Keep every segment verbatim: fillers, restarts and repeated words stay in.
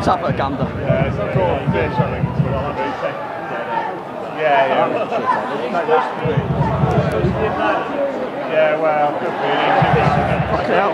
have a gander. Yeah, it's not called fish, I think it's called. Yeah, yeah. Yeah, well, good feeling. Fucking hell.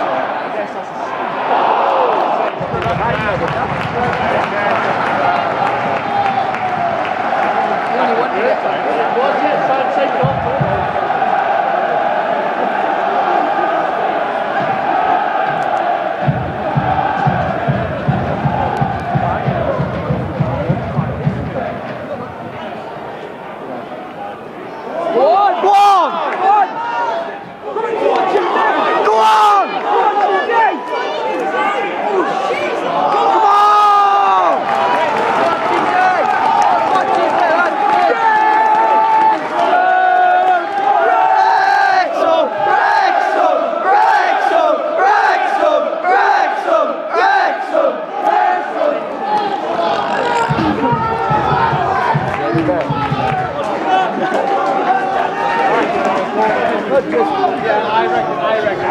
Yeah, I reckon, I reckon.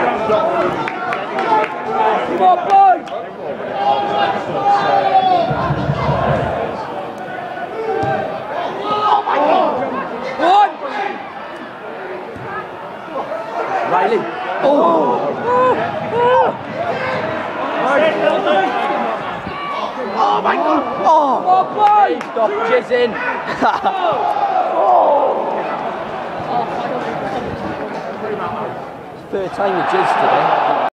Come on, boys! Oh my God! One! Riley. Oh! Oh my God! Oh! Oh boy! Stop jizzing! Third time you jizzed today.